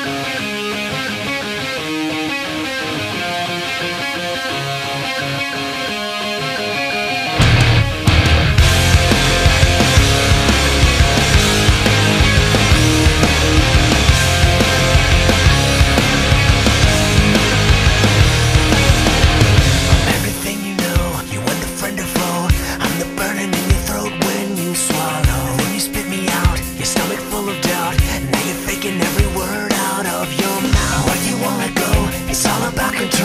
Every word out of your mouth. Where you wanna go, it's all about control.